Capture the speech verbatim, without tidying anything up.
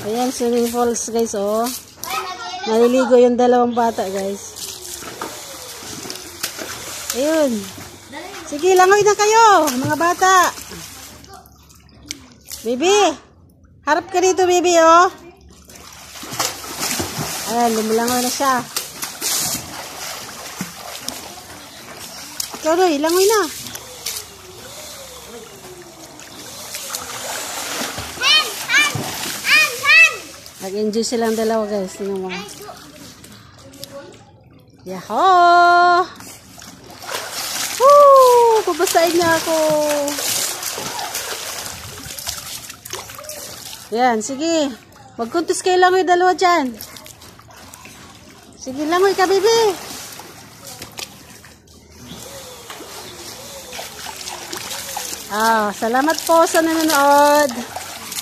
Ayan, swimming falls guys, oh. Naliligo yung dalawang bata guys. Ayun. Sige, langoy na kayo, mga bata. Baby, harap ka dito, baby, oh. Ayan, lumilangoy na siya. Ikaw, Roy, langoy na. Nag-enjoy silang dalawa guys. Tingnan mo. Yahoo! Woo! Pabasain niya ako. Yan, sige. Magkuntis kayo langoy dalawa dyan. Sige, langoy ka, baby. Ah, salamat po sa nanonood.